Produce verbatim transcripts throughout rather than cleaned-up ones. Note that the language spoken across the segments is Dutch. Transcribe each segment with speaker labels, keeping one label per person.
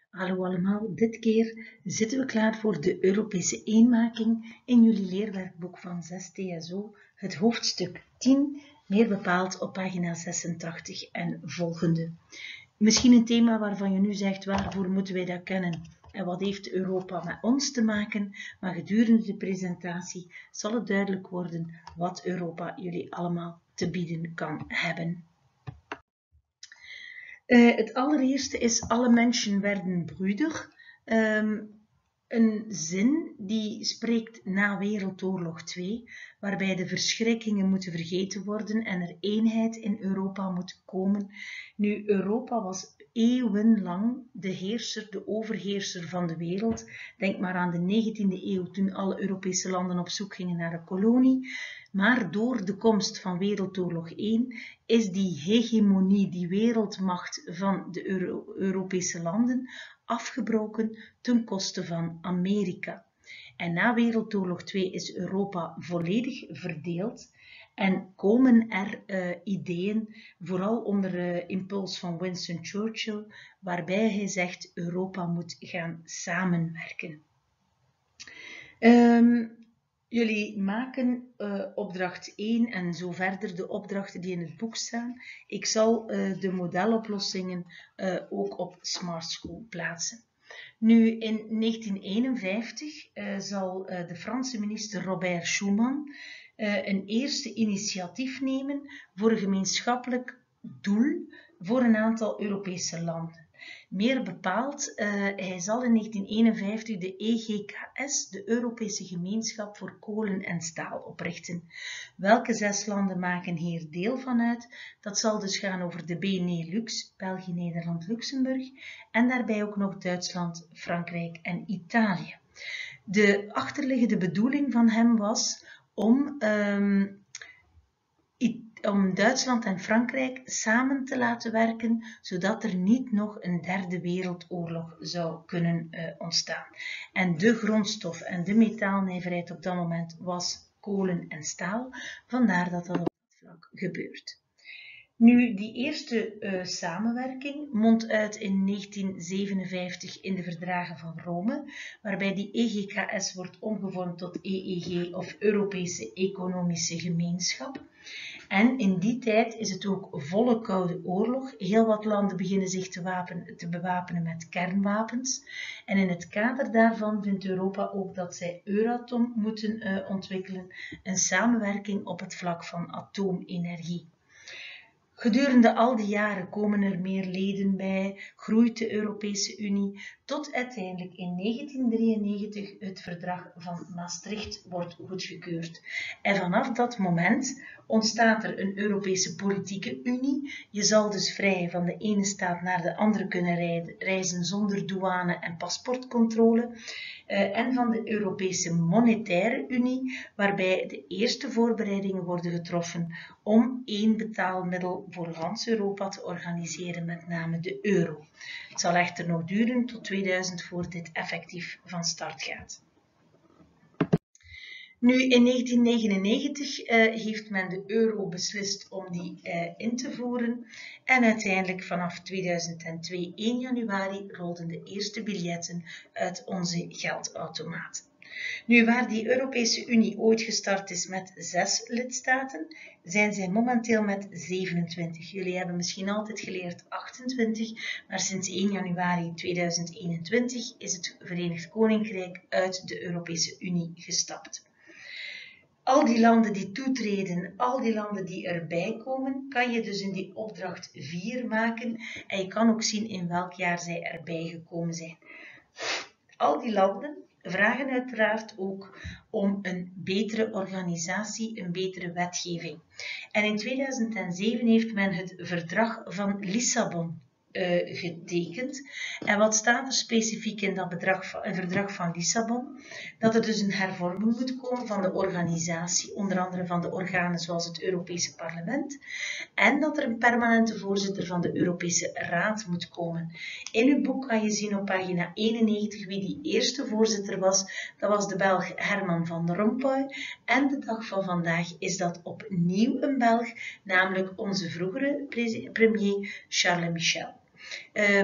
Speaker 1: Hallo allemaal, dit keer zitten we klaar voor de Europese eenmaking in jullie leerwerkboek van zes T S O, het hoofdstuk tien, meer bepaald op pagina zesentachtig en volgende. Misschien een thema waarvan je nu zegt, waarvoor moeten wij dat kennen en wat heeft Europa met ons te maken, maar gedurende de presentatie zal het duidelijk worden wat Europa jullie allemaal te bieden kan hebben. Uh, het allereerste is, alle mensen werden broeder. Um, een zin die spreekt na Wereldoorlog twee, waarbij de verschrikkingen moeten vergeten worden en er eenheid in Europa moet komen. Nu, Europa was eeuwenlang de heerser, de overheerser van de wereld. Denk maar aan de negentiende eeuw, toen alle Europese landen op zoek gingen naar een kolonie. Maar door de komst van Wereldoorlog één is die hegemonie, die wereldmacht van de Euro Europese landen afgebroken ten koste van Amerika. En na Wereldoorlog twee is Europa volledig verdeeld en komen er uh, ideeën, vooral onder uh, impuls van Winston Churchill, waarbij hij zegt Europa moet gaan samenwerken. Um, Jullie maken uh, opdracht één en zo verder de opdrachten die in het boek staan. Ik zal uh, de modeloplossingen uh, ook op Smart School plaatsen. Nu, in negentien eenenvijftig uh, zal uh, de Franse minister Robert Schuman uh, een eerste initiatief nemen voor een gemeenschappelijk doel voor een aantal Europese landen. Meer bepaald, uh, hij zal in negentien eenenvijftig de E G K S, de Europese Gemeenschap voor Kolen en Staal, oprichten. Welke zes landen maken hier deel van uit? Dat zal dus gaan over de Benelux, België, Nederland, Luxemburg, en daarbij ook nog Duitsland, Frankrijk en Italië. De achterliggende bedoeling van hem was om... Um, om Duitsland en Frankrijk samen te laten werken, zodat er niet nog een derde wereldoorlog zou kunnen uh, ontstaan. En de grondstof en de metaalnijverheid op dat moment was kolen en staal, vandaar dat dat op dat vlak gebeurt. Nu, die eerste uh, samenwerking mondt uit in negentien zevenenvijftig in de verdragen van Rome, waarbij die E G K S wordt omgevormd tot E E G of Europese Economische Gemeenschap. En in die tijd is het ook volle Koude Oorlog. Heel wat landen beginnen zich te, wapen, te bewapenen met kernwapens. En in het kader daarvan vindt Europa ook dat zij Euratom moeten uh, ontwikkelen, een samenwerking op het vlak van atoomenergie. Gedurende al die jaren komen er meer leden bij, groeit de Europese Unie, tot uiteindelijk in negentien drieënnegentig het verdrag van Maastricht wordt goedgekeurd. En vanaf dat moment ontstaat er een Europese politieke unie. Je zal dus vrij van de ene staat naar de andere kunnen reizen zonder douane en paspoortcontrole. Uh, en van de Europese Monetaire Unie, waarbij de eerste voorbereidingen worden getroffen om één betaalmiddel voor gans Europa te organiseren, met name de euro. Het zal echter nog duren tot tweeduizend voor dit effectief van start gaat. Nu, in negentien negenennegentig uh, heeft men de euro beslist om die uh, in te voeren en uiteindelijk vanaf tweeduizend twee, één januari, rolden de eerste biljetten uit onze geldautomaat. Nu, waar die Europese Unie ooit gestart is met zes lidstaten, zijn zij momenteel met zevenentwintig. Jullie hebben misschien altijd geleerd achtentwintig, maar sinds één januari tweeduizend eenentwintig is het Verenigd Koninkrijk uit de Europese Unie gestapt. Al die landen die toetreden, al die landen die erbij komen, kan je dus in die opdracht vier maken. En je kan ook zien in welk jaar zij erbij gekomen zijn. Al die landen vragen uiteraard ook om een betere organisatie, een betere wetgeving. En in tweeduizend zeven heeft men het verdrag van Lissabon Uh, getekend. En wat staat er specifiek in dat bedrag van, verdrag van Lissabon? Dat er dus een hervorming moet komen van de organisatie, onder andere van de organen zoals het Europese Parlement, en dat er een permanente voorzitter van de Europese Raad moet komen. In uw boek kan je zien op pagina eenennegentig wie die eerste voorzitter was. Dat was de Belg Herman van Rompuy. En de dag van vandaag is dat opnieuw een Belg, namelijk onze vroegere premier Charles Michel. Um,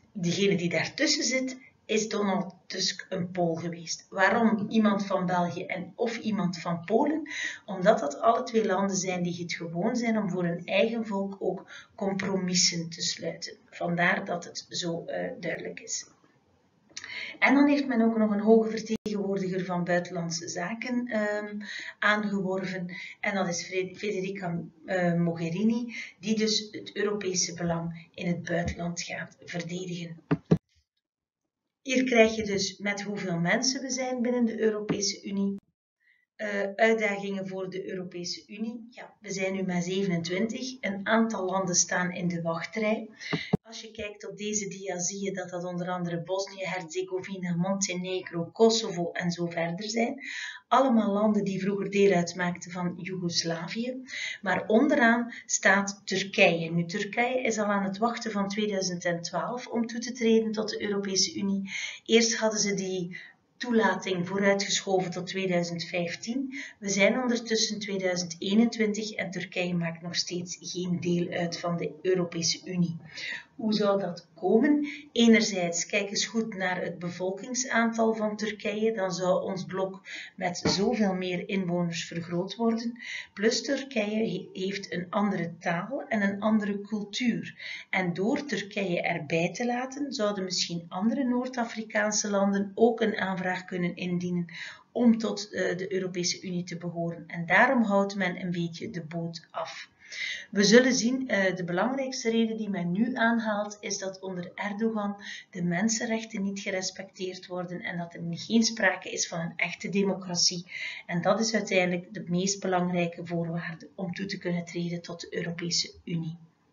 Speaker 1: degene die daartussen zit, is Donald Tusk een Pool geweest. Waarom iemand van België en of iemand van Polen? Omdat dat alle twee landen zijn die het gewoon zijn om voor hun eigen volk ook compromissen te sluiten. Vandaar dat het zo uh, duidelijk is. En dan heeft men ook nog een hoge vertegenwoordiger van Buitenlandse Zaken um, aangeworven. En dat is Federica uh, Mogherini, die dus het Europese belang in het buitenland gaat verdedigen. Hier krijg je dus met hoeveel mensen we zijn binnen de Europese Unie. Uh, uitdagingen voor de Europese Unie. Ja, we zijn nu met zevenentwintig. Een aantal landen staan in de wachtrij. Als je kijkt op deze dia zie je dat dat onder andere Bosnië, Herzegovina, Montenegro, Kosovo en zo verder zijn. Allemaal landen die vroeger deel uitmaakten van Joegoslavië. Maar onderaan staat Turkije. Nu, Turkije is al aan het wachten van tweeduizend twaalf om toe te treden tot de Europese Unie. Eerst hadden ze die toelating vooruitgeschoven tot tweeduizend vijftien. We zijn ondertussen tweeduizend eenentwintig en Turkije maakt nog steeds geen deel uit van de Europese Unie. Hoe zou dat komen? Enerzijds, kijk eens goed naar het bevolkingsaantal van Turkije, dan zou ons blok met zoveel meer inwoners vergroot worden. Plus Turkije heeft een andere taal en een andere cultuur. En door Turkije erbij te laten, zouden misschien andere Noord-Afrikaanse landen ook een aanvraag kunnen indienen om tot de Europese Unie te behoren. En daarom houdt men een beetje de boot af. We zullen zien, de belangrijkste reden die men nu aanhaalt is dat onder Erdogan de mensenrechten niet gerespecteerd worden en dat er geen sprake is van een echte democratie. En dat is uiteindelijk de meest belangrijke voorwaarde om toe te kunnen treden tot de Europese Unie.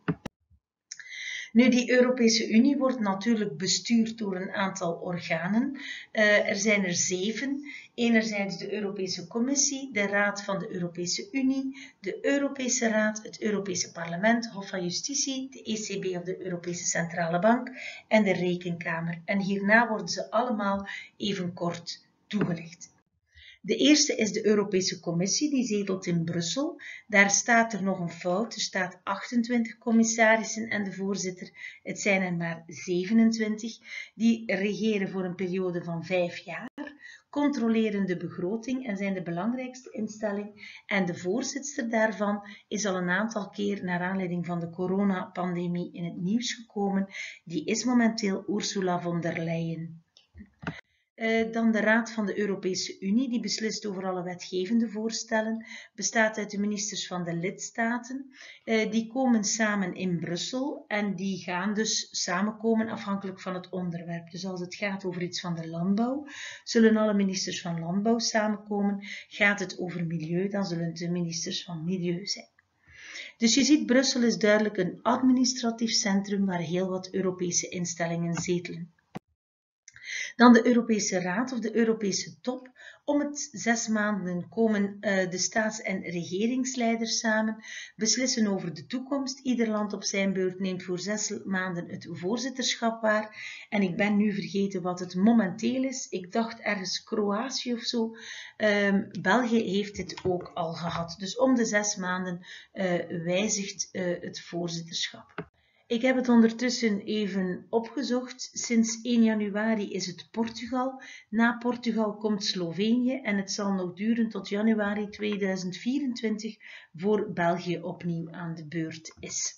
Speaker 1: Nu, die Europese Unie wordt natuurlijk bestuurd door een aantal organen. Uh, er zijn er zeven. Enerzijds de Europese Commissie, de Raad van de Europese Unie, de Europese Raad, het Europese Parlement, Hof van Justitie, de E C B of de Europese Centrale Bank en de Rekenkamer. En hierna worden ze allemaal even kort toegelicht. De eerste is de Europese Commissie, die zetelt in Brussel. Daar staat er nog een fout. Er staat achtentwintig commissarissen en de voorzitter. Het zijn er maar zevenentwintig. Die regeren voor een periode van vijf jaar, controleren de begroting en zijn de belangrijkste instelling. En de voorzitster daarvan is al een aantal keer naar aanleiding van de coronapandemie in het nieuws gekomen. Die is momenteel Ursula von der Leyen. Uh, dan de Raad van de Europese Unie, die beslist over alle wetgevende voorstellen, bestaat uit de ministers van de lidstaten. Uh, die komen samen in Brussel en die gaan dus samenkomen afhankelijk van het onderwerp. Dus als het gaat over iets van de landbouw, zullen alle ministers van landbouw samenkomen. Gaat het over milieu, dan zullen het de ministers van milieu zijn. Dus je ziet, Brussel is duidelijk een administratief centrum waar heel wat Europese instellingen zetelen. Dan de Europese Raad of de Europese Top. Om het zes maanden komen uh, de staats- en regeringsleiders samen, beslissen over de toekomst. Ieder land op zijn beurt neemt voor zes maanden het voorzitterschap waar. En ik ben nu vergeten wat het momenteel is. Ik dacht ergens Kroatië of zo. Um, België heeft dit ook al gehad. Dus om de zes maanden uh, wijzigt uh, het voorzitterschap. Ik heb het ondertussen even opgezocht. Sinds één januari is het Portugal. Na Portugal komt Slovenië en het zal nog duren tot januari tweeduizend vierentwintig voor België opnieuw aan de beurt is.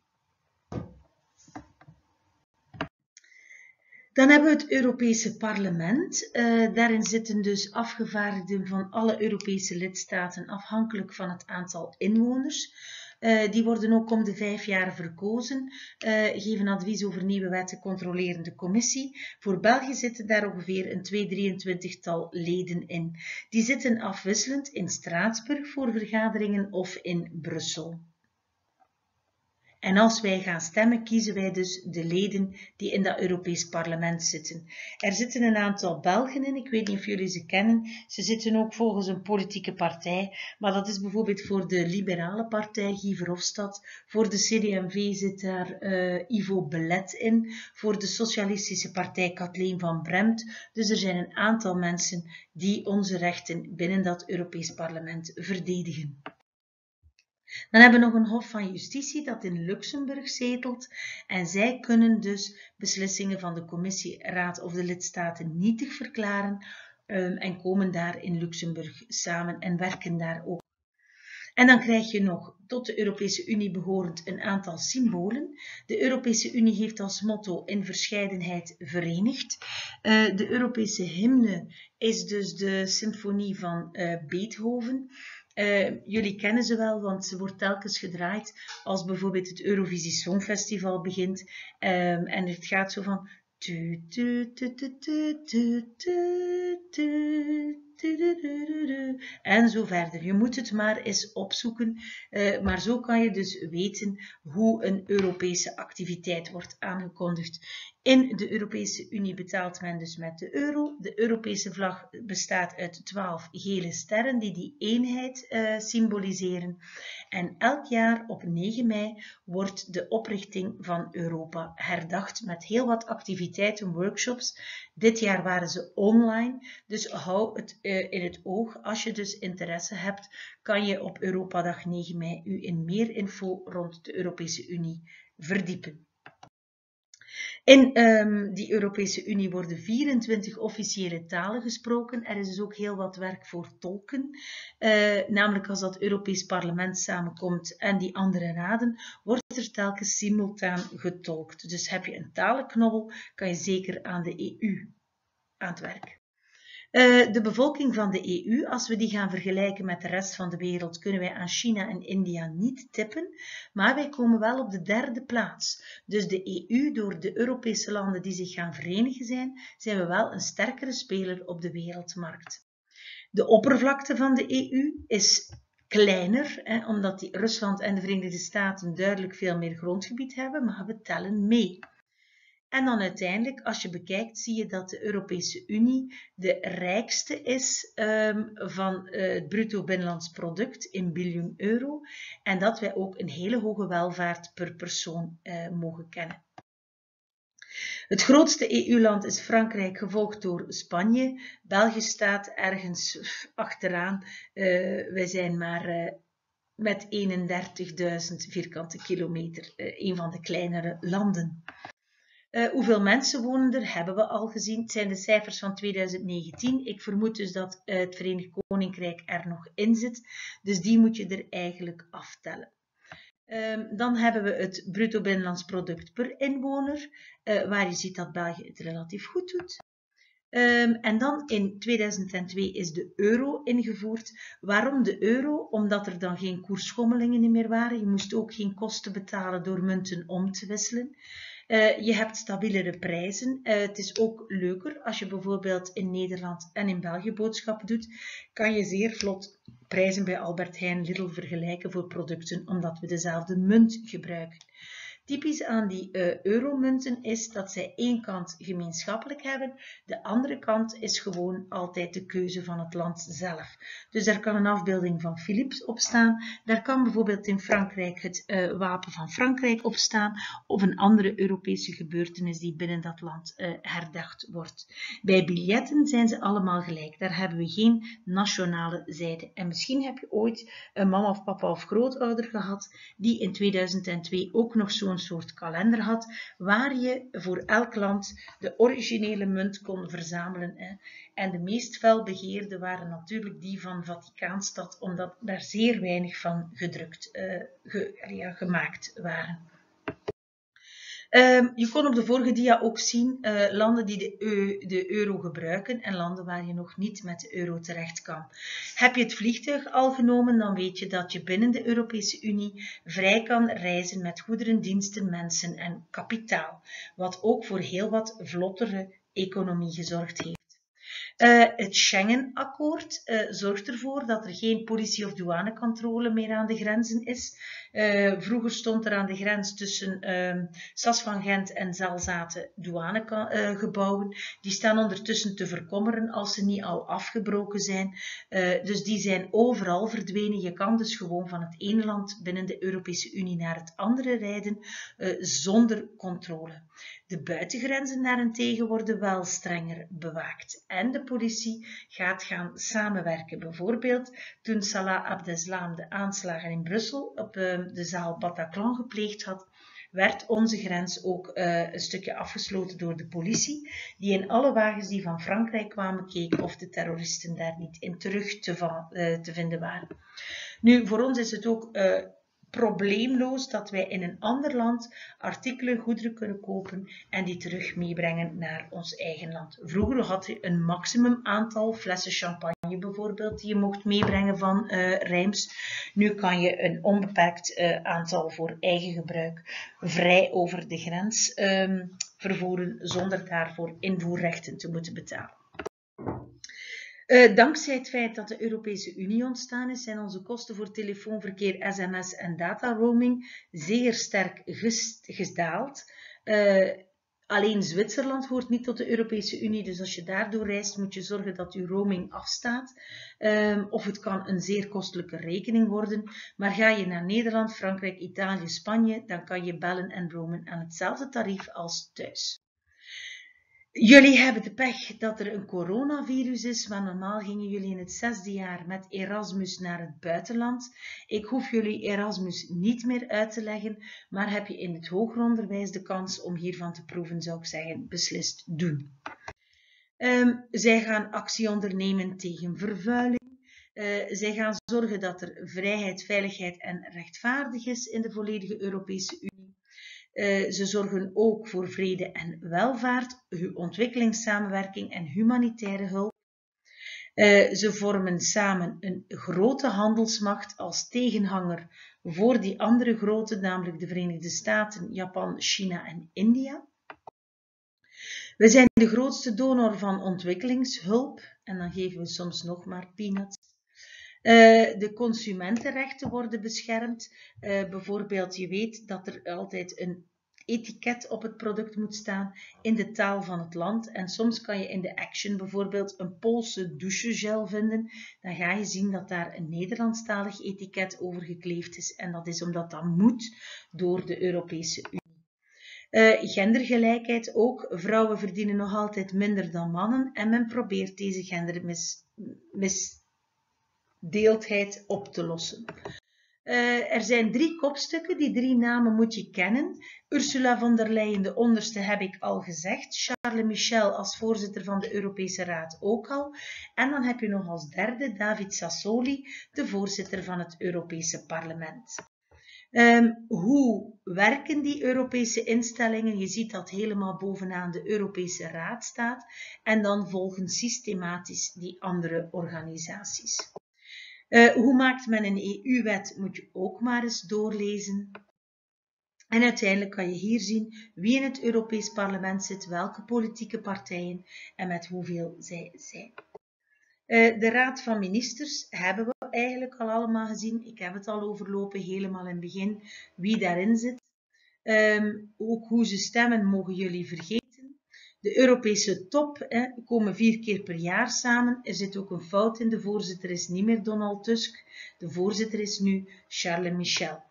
Speaker 1: Dan hebben we het Europese Parlement. Uh, daarin zitten dus afgevaardigden van alle Europese lidstaten afhankelijk van het aantal inwoners. Uh, die worden ook om de vijf jaar verkozen, uh, geven advies over nieuwe wetten, controleren de commissie. Voor België zitten daar ongeveer een tweehonderddrieëntwintigtal leden in. Die zitten afwisselend in Straatsburg voor vergaderingen of in Brussel. En als wij gaan stemmen, kiezen wij dus de leden die in dat Europees Parlement zitten. Er zitten een aantal Belgen in, ik weet niet of jullie ze kennen. Ze zitten ook volgens een politieke partij, maar dat is bijvoorbeeld voor de Liberale Partij Guy Verhofstadt. Voor de C D en V zit daar uh, Ivo Belet in. Voor de Socialistische Partij Kathleen van Bremt. Dus er zijn een aantal mensen die onze rechten binnen dat Europees Parlement verdedigen. Dan hebben we nog een Hof van Justitie dat in Luxemburg zetelt en zij kunnen dus beslissingen van de commissie, raad of de lidstaten nietig verklaren um, en komen daar in Luxemburg samen en werken daar ook. En dan krijg je nog tot de Europese Unie behorend een aantal symbolen. De Europese Unie heeft als motto in verscheidenheid verenigd. Uh, de Europese hymne is dus de symfonie van uh, Beethoven. Uh, jullie kennen ze wel, want ze wordt telkens gedraaid als bijvoorbeeld het Eurovisie Songfestival begint. Um, en het gaat zo van... Tu, tu, tu, tu, tu, tu, tu, tu. En zo verder. Je moet het maar eens opzoeken, uh, maar zo kan je dus weten hoe een Europese activiteit wordt aangekondigd. In de Europese Unie betaalt men dus met de euro. De Europese vlag bestaat uit twaalf gele sterren die die eenheid uh, symboliseren. En elk jaar op negen mei wordt de oprichting van Europa herdacht met heel wat activiteiten, workshops. Dit jaar waren ze online, dus hou het uh, in het oog. Als je dus interesse hebt, kan je op Europadag negen mei u in meer info rond de Europese Unie verdiepen. In um, die Europese Unie worden vierentwintig officiële talen gesproken. Er is dus ook heel wat werk voor tolken. Uh, namelijk als dat Europees Parlement samenkomt en die andere raden, wordt er telkens simultaan getolkt. Dus heb je een talenknobbel, kan je zeker aan de E U aan het werk. Uh, de bevolking van de E U, als we die gaan vergelijken met de rest van de wereld, kunnen wij aan China en India niet tippen, maar wij komen wel op de derde plaats. Dus de E U, door de Europese landen die zich gaan verenigen zijn, zijn we wel een sterkere speler op de wereldmarkt. De oppervlakte van de E U is kleiner, hè, omdat die Rusland en de Verenigde Staten duidelijk veel meer grondgebied hebben, maar we tellen mee. En dan uiteindelijk, als je bekijkt, zie je dat de Europese Unie de rijkste is um, van uh, het bruto binnenlands product in biljoen euro. En dat wij ook een hele hoge welvaart per persoon uh, mogen kennen. Het grootste E U-land is Frankrijk, gevolgd door Spanje. België staat ergens achteraan. Uh, wij zijn maar... Uh, met eenendertigduizend vierkante kilometer, uh, een van de kleinere landen. Uh, hoeveel mensen wonen er, hebben we al gezien. Het zijn de cijfers van tweeduizend negentien. Ik vermoed dus dat uh, het Verenigd Koninkrijk er nog in zit. Dus die moet je er eigenlijk aftellen. Um, dan hebben we het bruto binnenlands product per inwoner, uh, waar je ziet dat België het relatief goed doet. Um, en dan in tweeduizend twee is de euro ingevoerd. Waarom de euro? Omdat er dan geen koersschommelingen meer waren. Je moest ook geen kosten betalen door munten om te wisselen. Uh, je hebt stabielere prijzen. Uh, het is ook leuker als je bijvoorbeeld in Nederland en in België boodschappen doet. Kan je zeer vlot prijzen bij Albert Heijn, Lidl vergelijken voor producten, omdat we dezelfde munt gebruiken. Typisch aan die uh, euromunten is dat zij één kant gemeenschappelijk hebben, de andere kant is gewoon altijd de keuze van het land zelf. Dus daar kan een afbeelding van Philips op staan, daar kan bijvoorbeeld in Frankrijk het uh, wapen van Frankrijk op staan, of een andere Europese gebeurtenis die binnen dat land uh, herdacht wordt. Bij biljetten zijn ze allemaal gelijk, daar hebben we geen nationale zijde. En misschien heb je ooit een mama of papa of grootouder gehad, die in tweeduizend twee ook nog zo'n een soort kalender had, waar je voor elk land de originele munt kon verzamelen. Hè. En de meest felbegeerde waren natuurlijk die van Vaticaanstad, omdat daar zeer weinig van gedrukt, uh, ge, ja, gemaakt waren. Uh, je kon op de vorige dia ook zien uh, landen die de, eu, de euro gebruiken en landen waar je nog niet met de euro terecht kan. Heb je het vliegtuig al genomen, dan weet je dat je binnen de Europese Unie vrij kan reizen met goederen, diensten, mensen en kapitaal. Wat ook voor heel wat vlottere economie gezorgd heeft. Uh, het Schengen-akkoord uh, zorgt ervoor dat er geen politie- of douanecontrole meer aan de grenzen is. Uh, vroeger stond er aan de grens tussen uh, Sas van Gent en Zelzate douanegebouwen. Uh, die staan ondertussen te verkommeren als ze niet al afgebroken zijn. Uh, dus die zijn overal verdwenen. Je kan dus gewoon van het ene land binnen de Europese Unie naar het andere rijden uh, zonder controle. De buitengrenzen daarentegen worden wel strenger bewaakt en de politie gaat gaan samenwerken. Bijvoorbeeld toen Salah Abdeslam de aanslagen in Brussel op de zaal Bataclan gepleegd had, werd onze grens ook uh, een stukje afgesloten door de politie, die in alle wagens die van Frankrijk kwamen keek of de terroristen daar niet in terug te, van, uh, te vinden waren. Nu, voor ons is het ook uh, probleemloos dat wij in een ander land artikelen, goederen kunnen kopen en die terug meebrengen naar ons eigen land. Vroeger had je een maximum aantal flessen champagne bijvoorbeeld die je mocht meebrengen van uh, Reims. Nu kan je een onbeperkt uh, aantal voor eigen gebruik vrij over de grens um, vervoeren zonder daarvoor invoerrechten te moeten betalen. Uh, dankzij het feit dat de Europese Unie ontstaan is, zijn onze kosten voor telefoonverkeer, sms en dataroaming zeer sterk gedaald. Uh, alleen Zwitserland hoort niet tot de Europese Unie, dus als je daardoor reist moet je zorgen dat je roaming afstaat. Um, of het kan een zeer kostelijke rekening worden. Maar ga je naar Nederland, Frankrijk, Italië, Spanje, dan kan je bellen en roamen aan hetzelfde tarief als thuis. Jullie hebben de pech dat er een coronavirus is, maar normaal gingen jullie in het zesde jaar met Erasmus naar het buitenland. Ik hoef jullie Erasmus niet meer uit te leggen, maar heb je in het hoger onderwijs de kans om hiervan te proeven, zou ik zeggen, beslist doen. Um, zij gaan actie ondernemen tegen vervuiling. Uh, zij gaan zorgen dat er vrijheid, veiligheid en rechtvaardig is in de volledige Europese Unie. Uh, ze zorgen ook voor vrede en welvaart, ontwikkelingssamenwerking en humanitaire hulp. Uh, ze vormen samen een grote handelsmacht als tegenhanger voor die andere grote, namelijk de Verenigde Staten, Japan, China en India. We zijn de grootste donor van ontwikkelingshulp en dan geven we soms nog maar peanuts. Uh, de consumentenrechten worden beschermd. Uh, bijvoorbeeld, je weet dat er altijd een etiket op het product moet staan in de taal van het land. En soms kan je in de Action bijvoorbeeld een Poolse douchegel vinden. Dan ga je zien dat daar een Nederlandstalig etiket over gekleefd is. En dat is omdat dat moet door de Europese Unie. Uh, gendergelijkheid ook. Vrouwen verdienen nog altijd minder dan mannen. En men probeert deze gendermisdeeldheid op te lossen. Uh, er zijn drie kopstukken, die drie namen moet je kennen. Ursula von der Leyen, de onderste, heb ik al gezegd. Charles Michel als voorzitter van de Europese Raad ook al. En dan heb je nog als derde David Sassoli, de voorzitter van het Europese Parlement. Um, hoe werken die Europese instellingen? Je ziet dat helemaal bovenaan de Europese Raad staat. En dan volgen systematisch die andere organisaties. Uh, hoe maakt men een E U-wet? Moet je ook maar eens doorlezen. En uiteindelijk kan je hier zien wie in het Europees Parlement zit, welke politieke partijen en met hoeveel zij zijn. Uh, de Raad van Ministers hebben we eigenlijk al allemaal gezien. Ik heb het al overlopen helemaal in het begin wie daarin zit. Um, ook hoe ze stemmen mogen jullie vergeten. De Europese top hè, komen vier keer per jaar samen. Er zit ook een fout in. De voorzitter is niet meer Donald Tusk. De voorzitter is nu Charles Michel.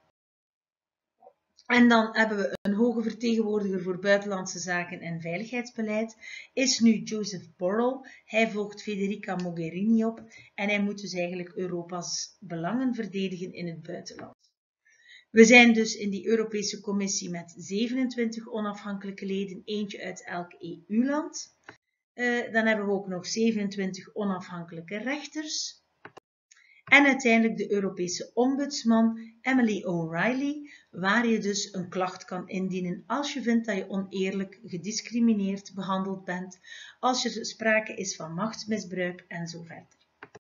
Speaker 1: En dan hebben we een hoge vertegenwoordiger voor buitenlandse zaken en veiligheidsbeleid. Is nu Joseph Borrell. Hij volgt Federica Mogherini op. En hij moet dus eigenlijk Europa's belangen verdedigen in het buitenland. We zijn dus in die Europese Commissie met zevenentwintig onafhankelijke leden, eentje uit elk E U-land. Uh, dan hebben we ook nog zevenentwintig onafhankelijke rechters. En uiteindelijk de Europese ombudsman Emily O'Reilly, waar je dus een klacht kan indienen als je vindt dat je oneerlijk gediscrimineerd behandeld bent, als er sprake is van machtsmisbruik en zo verder.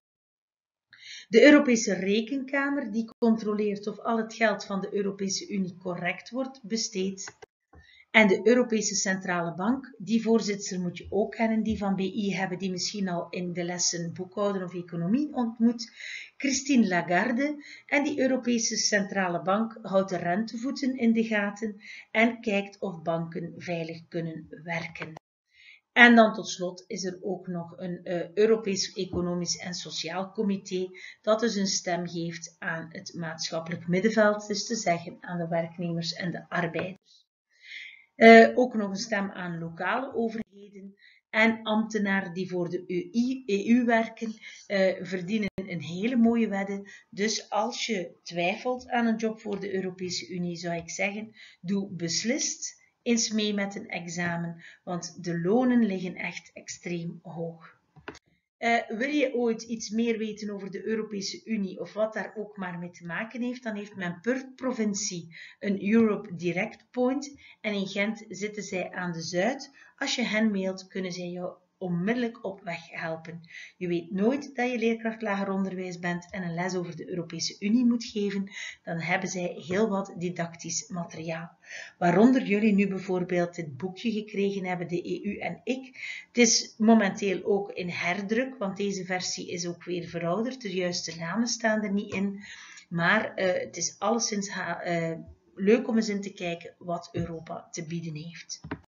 Speaker 1: De Europese Rekenkamer, die controleert of al het geld van de Europese Unie correct wordt besteed. En de Europese Centrale Bank, die voorzitter moet je ook kennen, die van B I hebben, die misschien al in de lessen boekhouden of economie ontmoet. Christine Lagarde. En die Europese Centrale Bank houdt de rentevoeten in de gaten en kijkt of banken veilig kunnen werken. En dan tot slot is er ook nog een uh, Europees Economisch en Sociaal Comité dat dus een stem geeft aan het maatschappelijk middenveld, dus te zeggen aan de werknemers en de arbeiders. Uh, ook nog een stem aan lokale overheden en ambtenaren die voor de E U werken, uh, verdienen een hele mooie wetten. Dus als je twijfelt aan een job voor de Europese Unie, zou ik zeggen, doe beslist eens mee met een examen, want de lonen liggen echt extreem hoog. Uh, wil je ooit iets meer weten over de Europese Unie of wat daar ook maar mee te maken heeft, dan heeft men per provincie een Europe Direct Point en in Gent zitten zij aan de Zuid. Als je hen mailt, kunnen zij jou onmiddellijk op weg helpen. Je weet nooit dat je leerkracht lager onderwijs bent en een les over de Europese Unie moet geven, dan hebben zij heel wat didactisch materiaal. Waaronder jullie nu bijvoorbeeld dit boekje gekregen hebben, de E U en ik. Het is momenteel ook in herdruk, want deze versie is ook weer verouderd. De juiste namen staan er niet in. Maar uh, het is alleszins uh, leuk om eens in te kijken wat Europa te bieden heeft.